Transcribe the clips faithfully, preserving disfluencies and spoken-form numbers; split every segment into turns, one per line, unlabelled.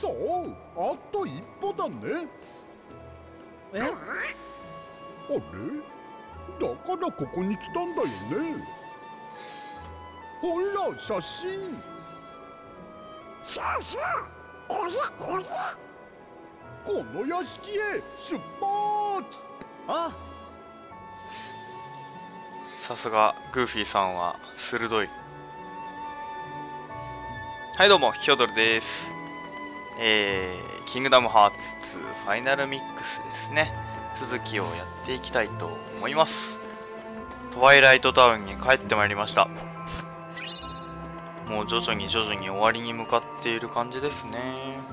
そう、あと一歩だね。
え？
あれ？だからここに来たんだよね。ほら、写真。
そうそう、これこれ。
この屋敷へ出発。
あ、
さすがグーフィーさんは鋭い。はいどうも、ヒョドルです。えー、キングダムハーツツーファイナルミックスですね。続きをやっていきたいと思います。トワイライトタウンに帰ってまいりました。もう徐々に徐々に終わりに向かっている感じですね。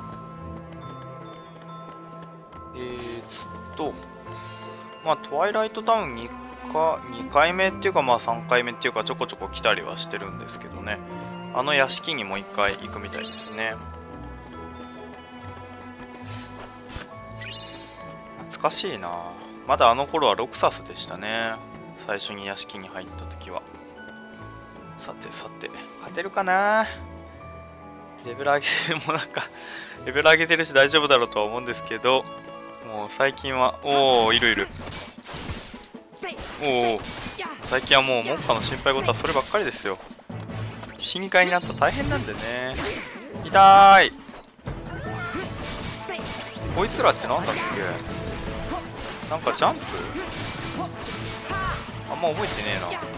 えーっと、まあトワイライトタウンにかにかいめっていうかまあさんかいめっていうかちょこちょこ来たりはしてるんですけどね。あの屋敷にもう一回行くみたいですね。懐かしいな。まだあの頃はロクサスでしたね。最初に屋敷に入った時は。さてさて、勝てるかな。レベル上げてるもなんかレベル上げてるし大丈夫だろうとは思うんですけど、もう最近はおおいるいる。おお最近はもう目下の心配事はそればっかりですよ。深海になったら大変なんでね。痛い。こいつらってなんだっけ。なんかジャンプあんま覚えてねえな。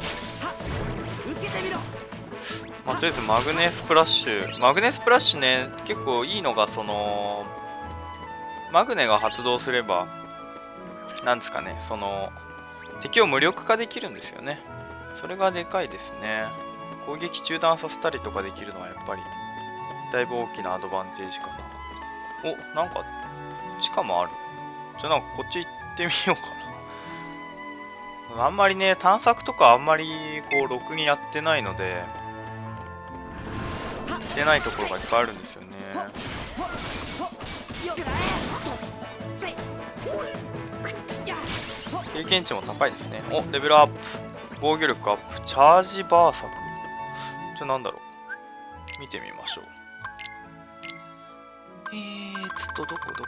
まあ、とりあえずマグネスプラッシュマグネスプラッシュね、結構いいのがそのマグネが発動すればなんですかね、その敵を無力化できるんですよね。それがでかいですね。攻撃中断させたりとかできるのはやっぱりだいぶ大きなアドバンテージかな。お、なんか地下もある。じゃあなんかこっち行ってみようかな。あんまりね探索とかあんまりこうろくにやってないので出ないところがいっぱいあるんですよね。経験値も高いですね。お、レベルアップ、防御力アップ、チャージバーサク。じゃあなんだろう、見てみましょう。えーつっとどこどこ。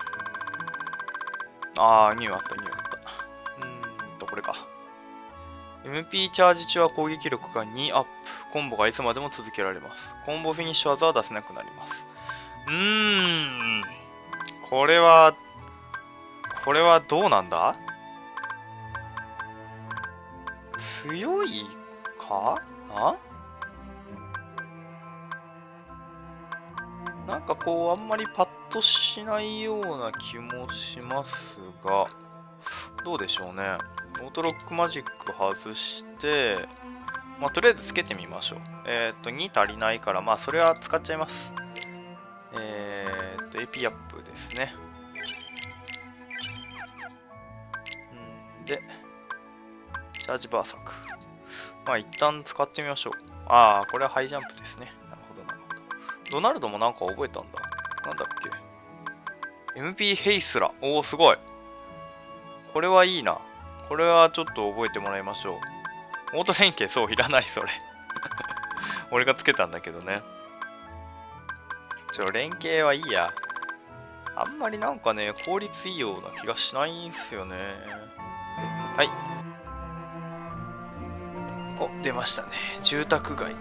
あーニューあったニューあった。うーんとこれか。 エムピー チャージ中は攻撃力がにアップ、コンボがいつまでも続けられます。コンボフィニッシュ技は出せなくなります。うーんこれはこれはどうなんだ。強いかな。なんかこうあんまりパッとしないような気もしますが、どうでしょうね。オートロックマジック外して、まあとりあえずつけてみましょう。えー、っとに足りないから、まあそれは使っちゃいます。えー、っと エーピー アップですね。んでチャージバーサク。まあ一旦使ってみましょう。ああ、これはハイジャンプですね。なるほどなるほど。ドナルドもなんか覚えたんだ。なんだっけ。エムピー ヘイスラ。おお、すごい。これはいいな。これはちょっと覚えてもらいましょう。オート連携、そう、いらない、それ。俺がつけたんだけどね。ちょ、連携はいいや。あんまりなんかね、効率いいような気がしないんすよね。はい。お、出ましたね。住宅街。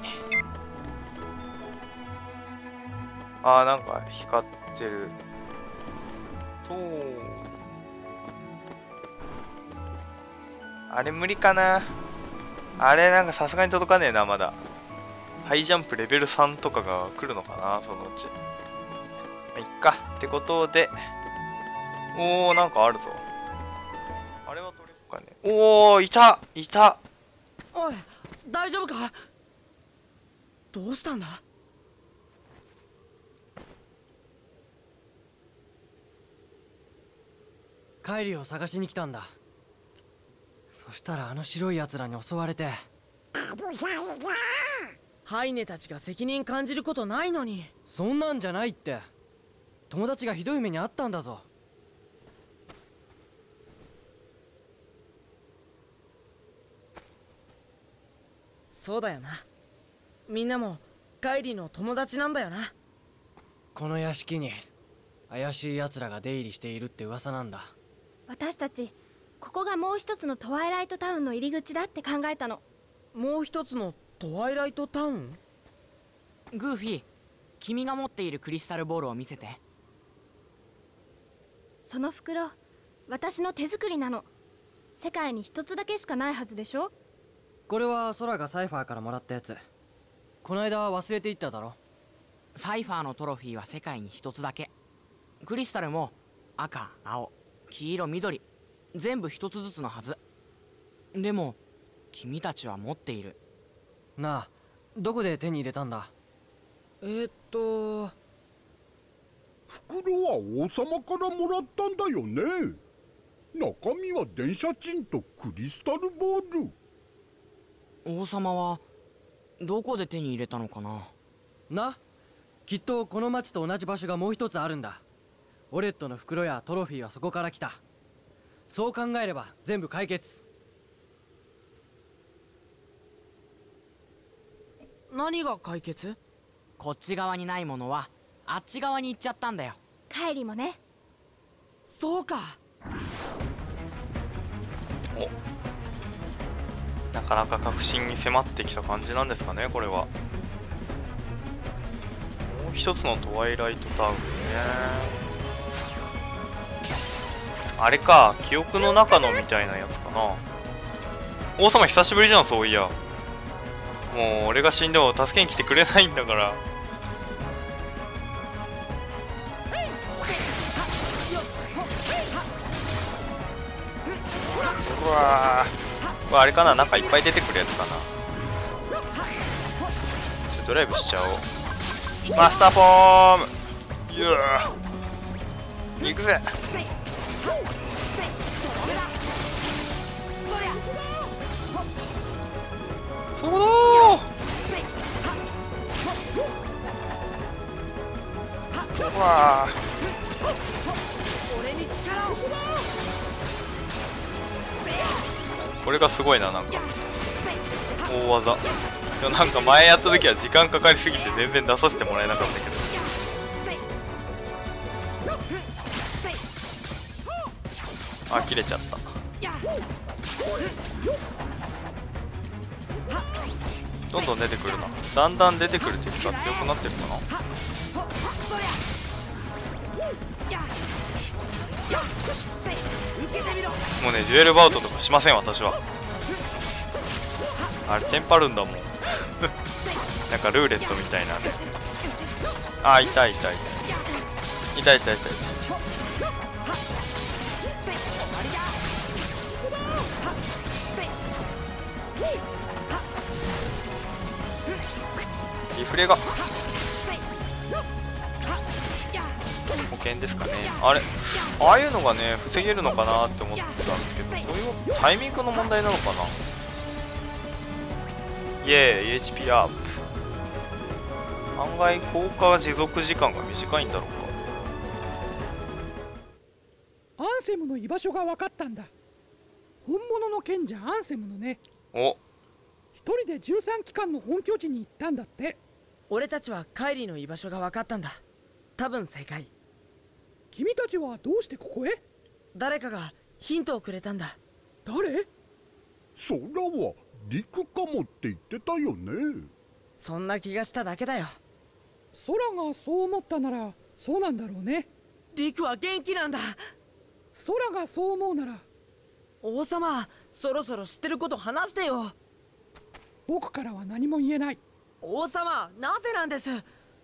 あー、なんか光ってる。とあれ無理かな。あれなんかさすがに届かねえな、まだ。ハイジャンプレベルさんとかが来るのかな、そのうち。まあ、いっか。ってことで。おー、なんかあるぞ。あれは取れるかね。おー、いたいた。
おい、大丈夫か。どうしたんだ。カイリを探しに来たんだ。そしたらあの白い奴らに襲われて。ハイネたちが責任感じることないのに。そんなんじゃないって。友達がひどい目にあったんだぞ。そうだよな。みんなもカイリの友達なんだよな。 この屋敷に怪しい奴らが出入りしているって噂なんだ。
私たちここがもう一つのトワイライトタウンの入り口だって考えたの。
もう一つのトワイライトタウン？
グーフィー、君が持っているクリスタルボールを見せて。
その袋、私の手作りなの。世界に一つだけしかないはずでしょ。
これは空がサイファーからもらったやつ。この間忘れていっただろ。
サイファーのトロフィーは世界に一つだけ。クリスタルも赤、青、黄色、緑、全部一つずつのはず。でも君たちは持っている。
なあ、どこで手に入れたんだ？えー、っと
袋は王様からもらったんだよね。中身は電車賃とクリスタルボール。
王様はどこで手に入れたのかな。
な、きっとこの町と同じ場所がもう一つあるんだ。オレットの袋やトロフィーはそこから来た。そう考えれば全部解決。何が解決？
こっち側にないものはあっち側に行っちゃったんだよ。
帰りもね。
そうか。
お、なかなか確信に迫ってきた感じなんですかね、これは。もう一つのトワイライトタウンね。あれか、記憶の中のみたいなやつかな。王様久しぶりじゃん、そういや。もう俺が死んでも助けに来てくれないんだから。うわー、これあれかな、なんかいっぱい出てくるやつかな。ちょっとドライブしちゃおう。マスターフォーム、いやー、行くぜ。そこだー。うわー、これがすごいな、なんか大技。でもなんか前やった時は時間かかりすぎて全然出させてもらえなかったけど。あ、切れちゃった。どんどん出てくるな。だんだん出てくる敵が強くなってるかな。もうね、デュエルバウトとかしません、私は。あれテンパるんだもん。なんかルーレットみたいなね。あー、痛い痛い痛い痛い痛い痛い。リフレが保険ですかね。あれ、ああいうのがね防げるのかなって思ってたんですけど、そういうタイミングの問題なのかな。イエーイ エイチピー アップ。案外効果持続時間が短いんだろう
か。アンセムの居場所が分かったんだ。本物の賢者アンセムのね。
お、
一人でじゅうさん機関の本拠地に行ったんだって。
俺たちはカイリーの居場所が分かったんだ。多分正解。
君たちはどうしてここへ？
誰かがヒントをくれたんだ。
誰？
空は陸かもって言ってたよね。
そんな気がしただけだよ。
空がそう思ったならそうなんだろうね。
陸は元気なんだ。
空がそう思うなら。
王様、そろそろ知ってること話してよ。
僕からは何も言えない。
王様、なぜなんです？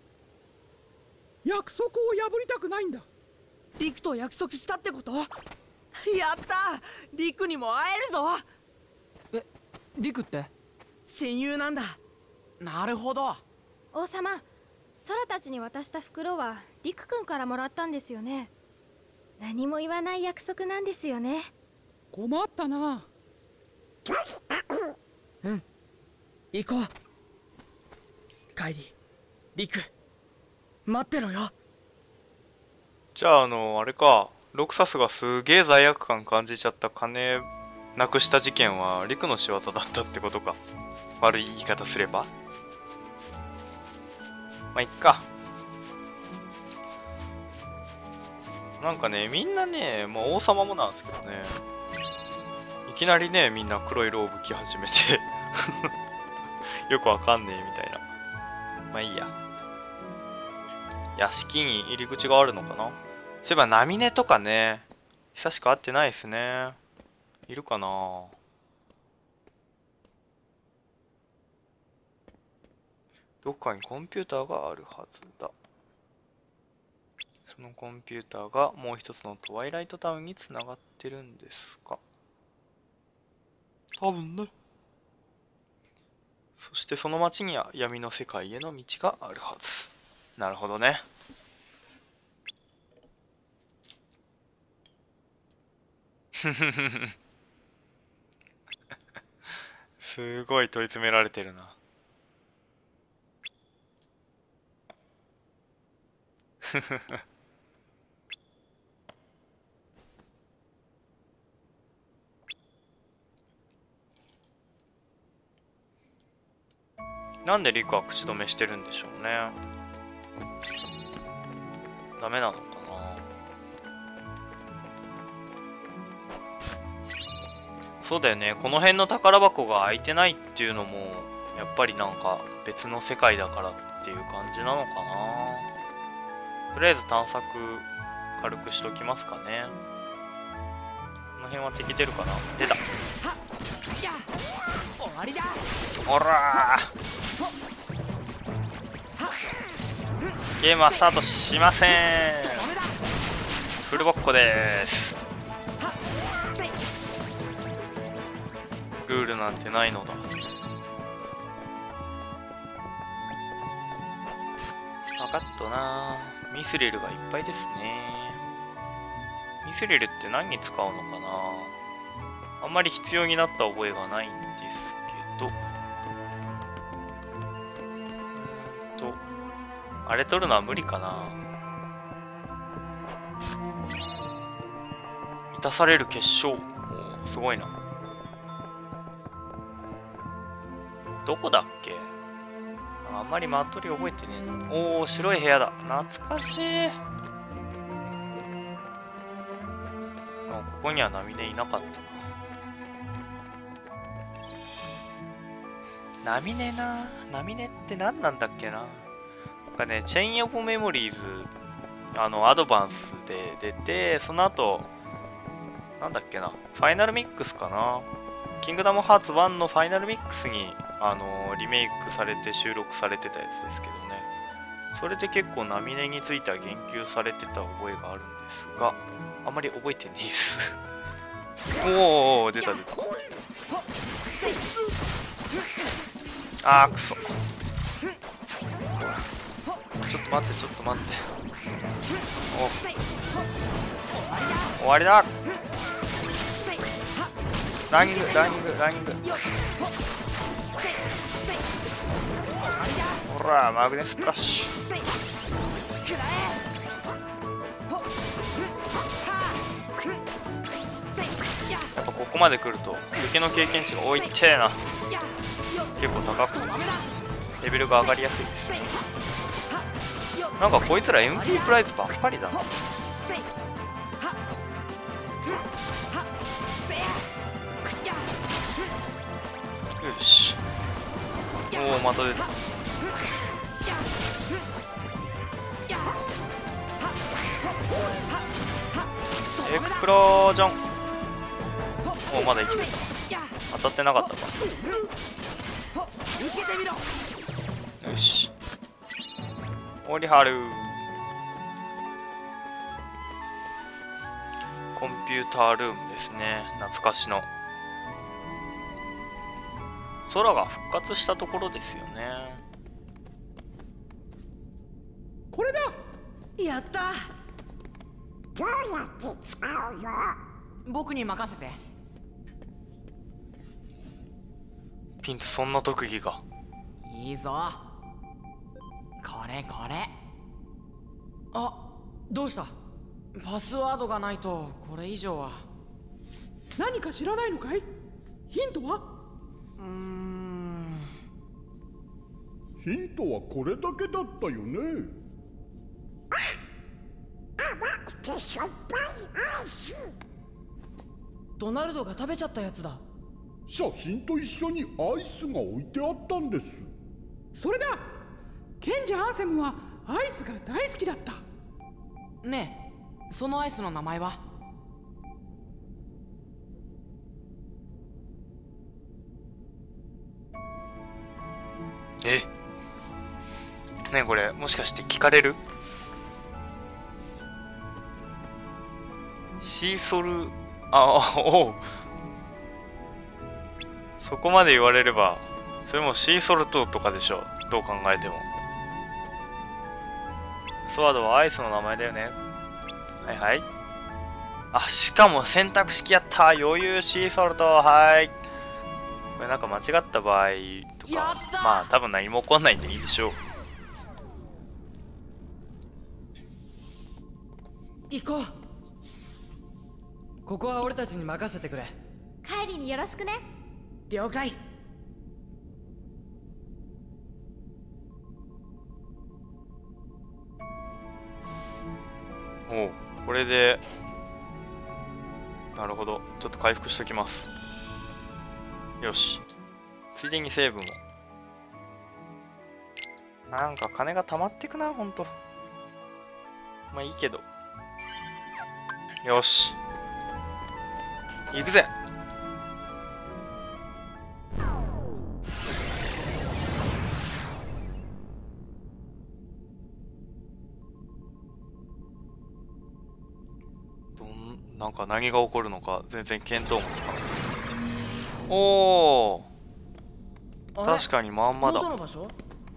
約束を破りたくないんだ。
陸と約束したってこと？やったー、陸にも会えるぞ。え、陸って親友なんだ。
なるほど。
王様、空たちに渡した袋はリク君からもらったんですよね。何も言わない約束なんですよね。
困ったな。
うん、行こう。カイリー、陸、待ってろよ。
じゃあ、あのあれか、ロクサスがすげえ罪悪感感じちゃった金なくした事件はリクの仕業だったってことか。悪い言い方すれば。まあいっか。 なんかね、みんなね、まあ、王様もなんですけどね、いきなりね、みんな黒いローブ着始めてよくわかんねえみたいな。まあいいや。屋敷に入り口があるのかな。そういえばナミネとかね、久しく会ってないですね。いるかな。どこかにコンピューターがあるはずだ。そのコンピューターがもう一つのトワイライトタウンにつながってるんですか。多分ね。そしてその町には闇の世界への道があるはず。なるほどね。すごい問い詰められてるな。なんでリクは口止めしてるんでしょうね。ダメなのかな。そうだよね。この辺の宝箱が開いてないっていうのもやっぱりなんか別の世界だからっていう感じなのかな。とりあえず探索軽くしときますかね。この辺は敵出るかな。出た。ほらー、ゲームはスタートしません。フルボッコです。ルールなんてないのだ。分かったな。ミスリルがいっぱいですね。ミスリルって何に使うのかな。あんまり必要になった覚えがないんですけど。うんとあれ取るのは無理かな。満たされる結晶。おー、すごいな。どこだっけ。あんまりマットリ覚えてねえな。おお、白い部屋だ。懐かしい。あ、ここにはナミネいなかったな。ナミネな。ナミネって何なんだっけな。なんかね、チェインオブメモリーズ、あの、アドバンスで出て、その後、なんだっけな、ファイナルミックスかな。キングダムハーツワンのファイナルミックスに、あのリメイクされて収録されてたやつですけどね。それで結構ナミネについては言及されてた覚えがあるんですが、あんまり覚えてねえっす。おお、出た出た。あー、くそ。ちょっと待って、ちょっと待って。お、終わりだ。ランニング、ランニング、ランニング。ほら、マグネスプラッシュ。やっぱここまで来ると敵の経験値が多いってえな。結構高くレベルが上がりやすいですね。なんかこいつら エムピー プライズばっかりだな。よし。おお、また出た。エクスプロージョン。おお、まだ生きてた。当たってなかったか。よし。オリハル。コンピュータールームですね。懐かしの。空が復活したところですよね。
これだ。
やった。
どうやって使うよ。
僕に任せて。
ピンツ、そんな特技が。
いいぞ。これこれ。
あ、どうした。
パスワードがないとこれ以上は。
何か知らないのかい。ヒントは。
うーん。
ヒントはこれだけだったよね。
甘くててしょっぱいアイス。
ドナルドが食べちゃったやつだ。
写真と一緒にアイスが置いてあったんです。
それだ。賢者アンセムはアイスが大好きだった。
ねえ、そのアイスの名前は？
えねえ、これもしかして聞かれる？シーソル、あ、おう、そこまで言われればそれもシーソルトとかでしょ、どう考えても。スワードはアイスの名前だよね。はいはい。あ、しかも選択式やった。余裕。シーソルト。はい。これなんか間違った場合とか、まあ多分何も起こんないんでいいでしょう。
行こう。ここは俺たちに任せてくれ。
帰りによろしくね。
了解。
おう、これでなるほど、ちょっと回復しときます。よし、ついでにセーブも。なんか金が溜まってくな、ほんと。まあいいけど。よし、行くぜ。どんなんか何が起こるのか全然見当もつかない。おお、確かにまんまだ。
元の場所？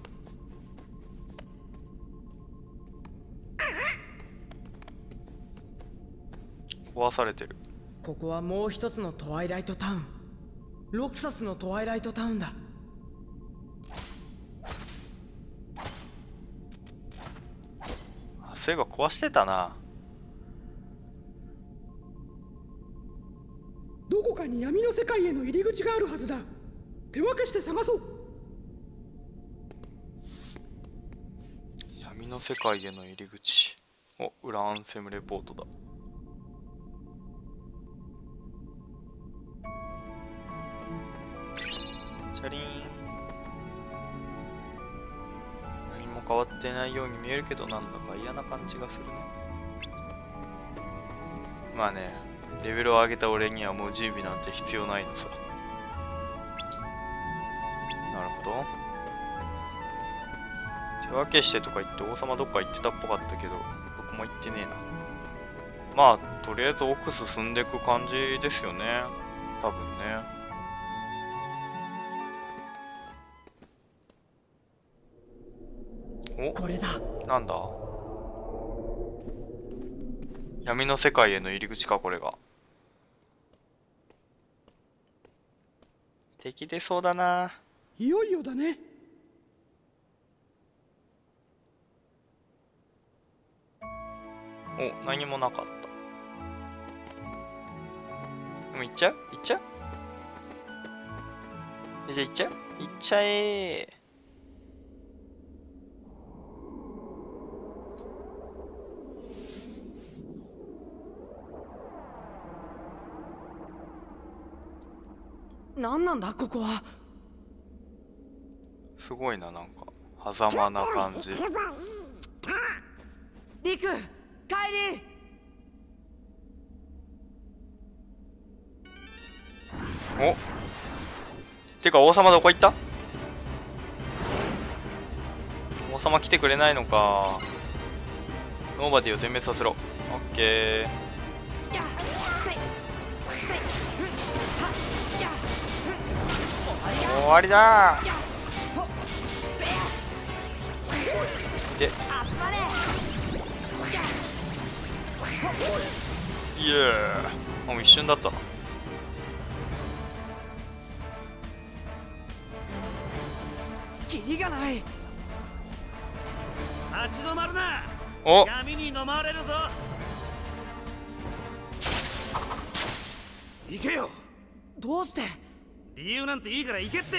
壊されてる。
ここはもう一つのトワイライトタウン、ロクサスのトワイライトタウンだ。
あ、そういえば壊してたな。
どこかに闇の世界への入り口があるはずだ。手分けして探そう。
闇の世界への入り口。お、裏アンセムレポートだ。チャリーン。何も変わってないように見えるけど、なんだか嫌な感じがするね。まあね、レベルを上げた俺にはもう準備なんて必要ないのさ。なるほど。手分けしてとか言って王様どっか行ってたっぽかったけど、どこも行ってねえな。まあとりあえず奥進んでいく感じですよね、多分ね。お、
これだ。
なんだ、闇の世界への入り口か、これが。敵出そうだな。
いよいよだね。
お、何もなかった。でも行っちゃう行っちゃうえ、じゃあ行っちゃう行っちゃえー。
何なんだここは。
すごいな、なんか狭間な感じ。
リク、帰り。
お、てか王様どこ行った？王様来てくれないのか。ノーバディを全滅させろ。オッケー。終わりだー。で、イエー。もう一瞬だったな。
キリがない。
立ち止まるな。
お、
闇に飲まれるぞ。行けよ。
どうして？
理由なんていいから行けって。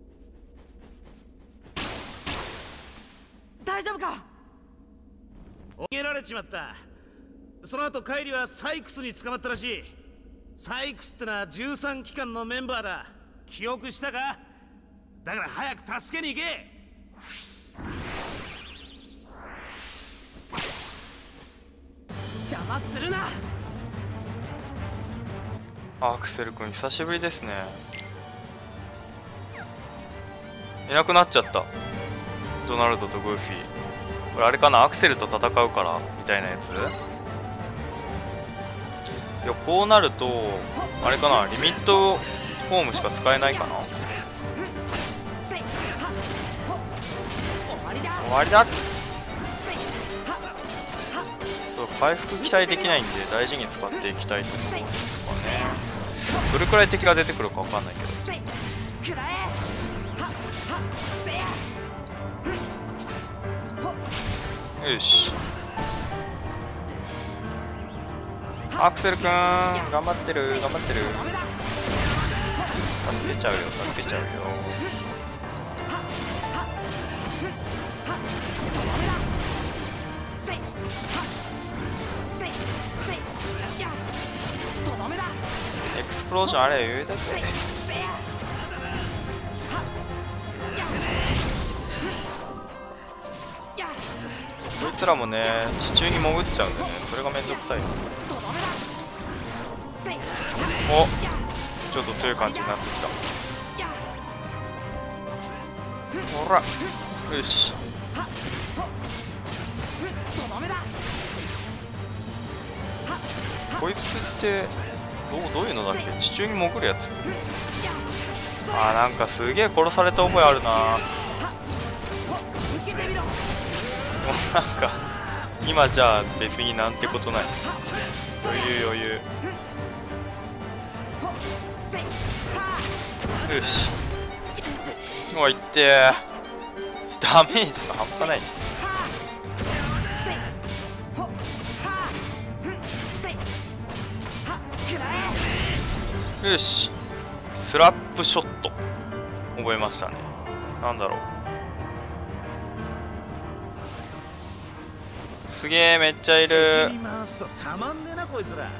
大丈夫か？
逃げられちまった。その後カイリはサイクスに捕まったらしい。サイクスってのはじゅうさん機関のメンバーだ。記憶したか？だから早く助けに行け。
邪魔するな。
アクセル君久しぶりですね。いなくなっちゃった。ドナルドとグーフィー。これあれかな、アクセルと戦うからみたいなやつ。いや、こうなるとあれかな、リミットフォームしか使えないかな。終わりだ。回復期待できないんで大事に使っていきたいところですかね。どれくらい敵が出てくるかわかんないけど。よし、アクセルくん頑張ってる頑張ってる。助けちゃうよ助けちゃうよ。エクスプロージョンあれ余裕だぜ。こいつらもね地中に潜っちゃうんでね、それがめんどくさいです。お、ちょっと強い感じになってきた。ほらよし、こいつってどうどういうのだっけ、地中に潜るやつ。あー、なんかすげえ殺された覚えあるな。もうなんか今じゃあ別になんてことない。余裕余裕。よし、おいってー、ダメージが半端ない。よし、スラップショット覚えましたね。なんだろう、すげえめっちゃいる。
たまんねえなこいつら。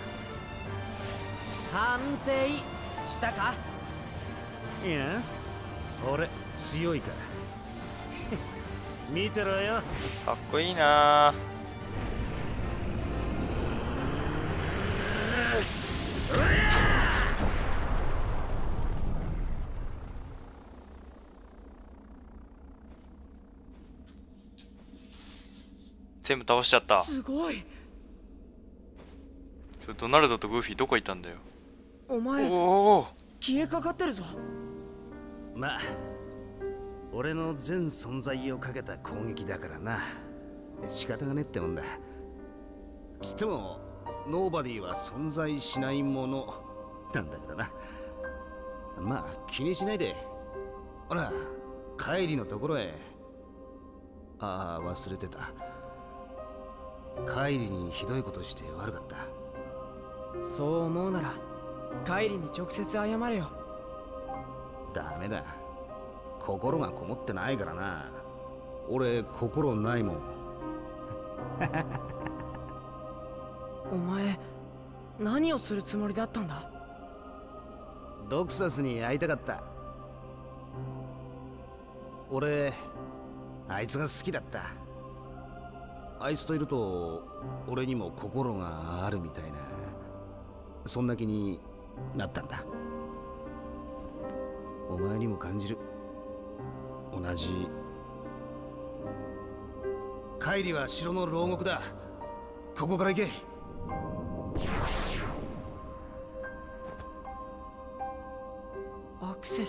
反省したか？
いや、俺強いから見てろよ。
かっこいいな。全部倒しちゃった。
すごい。
ドナルドとグーフィーどこ行ったんだよ。
お前
おお、
消えかかってるぞ。
まあ俺の全存在をかけた攻撃だからな、仕方がねってもんだ。つってもノーバディは存在しないものなんだからな。まあ気にしないで。ほら帰りのところへ。ああ忘れてた、帰りにひどいことして悪かった。
そう思うなら帰りに直接謝れよ。
ダメだ、心がこもってないからな。俺心ないもん
お前何をするつもりだったんだ？
ロクサスに会いたかった。俺あいつが好きだった。あいつといると俺にも心があるみたいな、そんな気になったんだ。お前にも感じる。同じ。帰りは城の牢獄だ。ここから行け。
アクセル。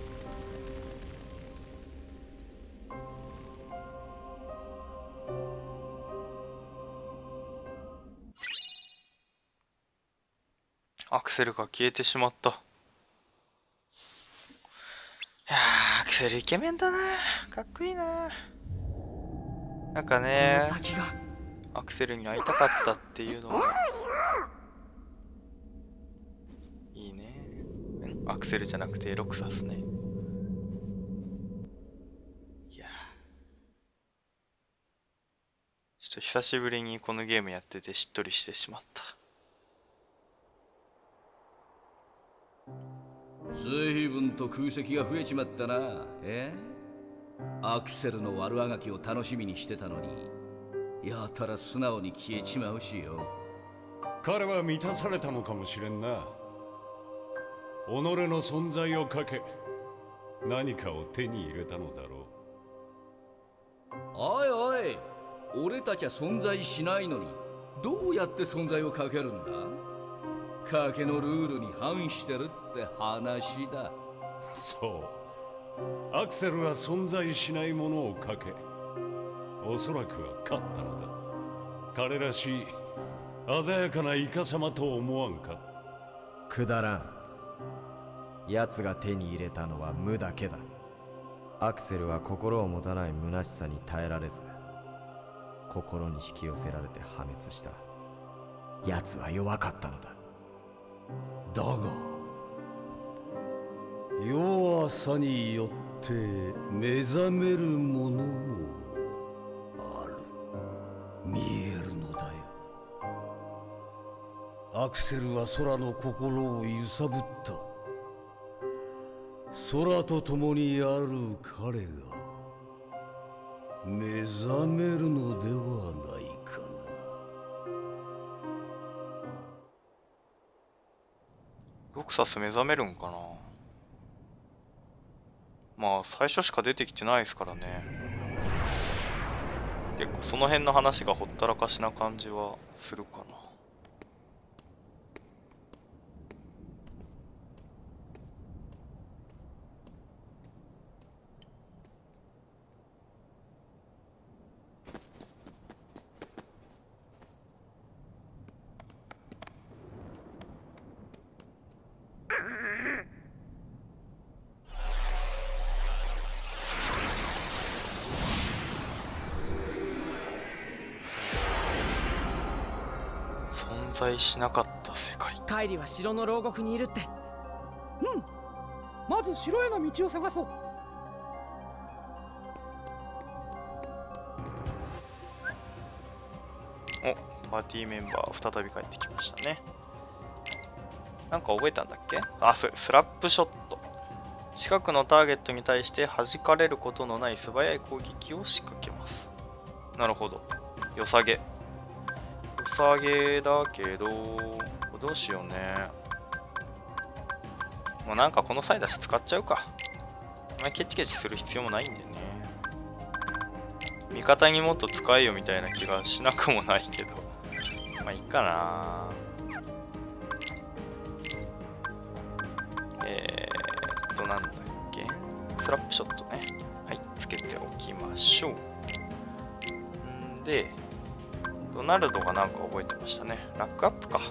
アクセルが消えてしまった。いやー、アクセルイケメンだな。かっこいいな。なんかね、アクセルに会いたかったっていうのがいいね。アクセルじゃなくてロクサスね。いや、ちちょっと久しぶりにこのゲームやっててしっとりしてしまった。
随分と空席が増えちまったな。えアクセルの悪あがきを楽しみにしてたのに、やたら素直に消えちまうしよ。
彼は満たされたのかもしれんな。己の存在をかけ何かを手に入れたのだろ
う。おいおい、俺たちは存在しないのにどうやって存在をかけるんだ。賭けのルールに反してるって話だ。
そうアクセルは存在しないものをかけ、おそらくは勝ったのだ。彼らしい鮮やかなイカ様と思わんか。
くだらん。奴が手に入れたのは無だけだ。アクセルは心を持たない虚しさに耐えられず、心に引き寄せられて破滅した。奴は弱かったのだ。
だが弱さによって目覚めるものもある。見えるのだよ。アクセルは空の心を揺さぶった。空と共にある彼が目覚めるのではないかな。
ロクサス目覚めるんかな。まあ最初しか出てきてないですからね。結構その辺の話がほったらかしな感じはするかな。存在しなかった世界。
カイリは城の牢獄にいるって。
うん、まず城への道を探そう。
お、パーティーメンバー再び帰ってきましたね。なんか覚えたんだっけ。あ、ススラップショット。近くのターゲットに対して弾かれることのない素早い攻撃を仕掛けます。なるほど。良さげ。良さげだけど、どうしようね。もうなんかこの際だし使っちゃうか。あんまりケチケチする必要もないんでね。味方にもっと使えよみたいな気がしなくもないけど。まあいいかな。えーっと、なんだっけ。スラップショットね。はい、つけておきましょう。んで、ドナルドがなんか覚えてましたね。ラックアップか。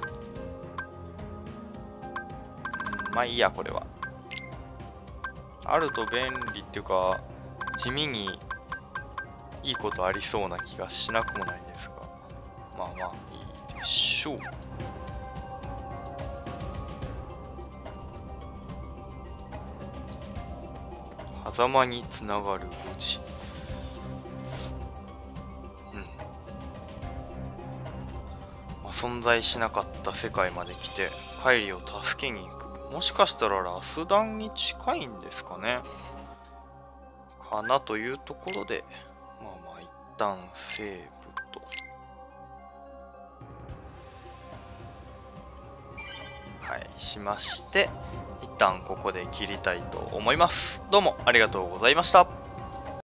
まあいいや、これは。あると便利っていうか、地味にいいことありそうな気がしなくもないですが。まあまあいいでしょう。狭間につながる文字。うん。まあ、存在しなかった世界まで来て、カイリを助けに行く。もしかしたらラスダンに近いんですかね。かなというところで、まあまあ一旦セーブと。はい、しまして、一旦ここで切りたいと思います。どうもありがとうございました。